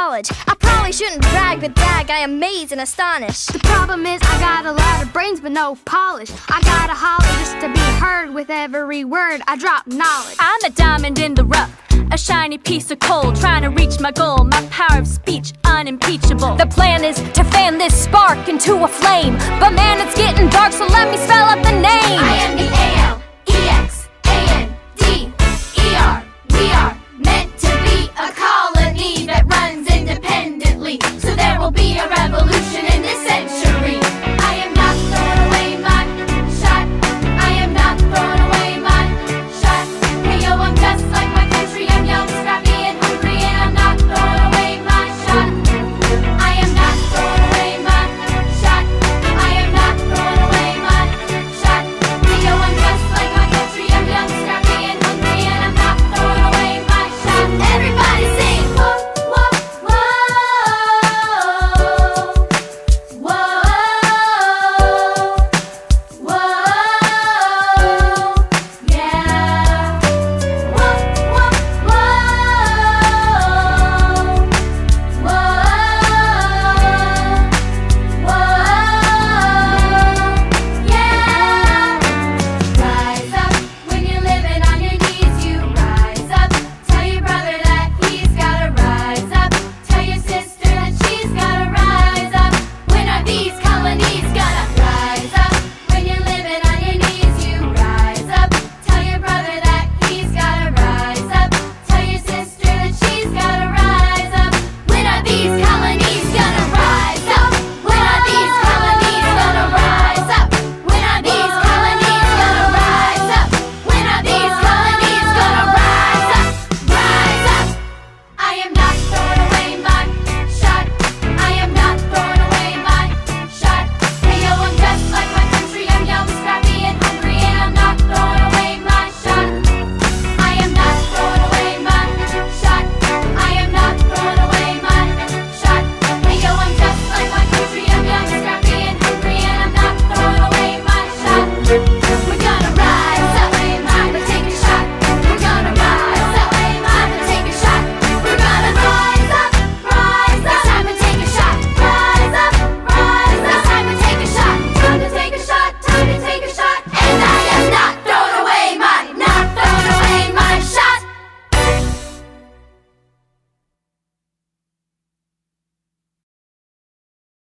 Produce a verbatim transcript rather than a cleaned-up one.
college. I probably shouldn't brag, but dag, I amaze and astonish. The problem is I got a lot of brains but no polish. I gotta holler just to be heard. With every word I drop knowledge. I'm a diamond in the rough, a shiny piece of coal, trying to reach my goal. My power of speech unimpeachable. The plan is to fan this spark into a flame, but man, it's getting dark, so let me spell out the name. I am the A L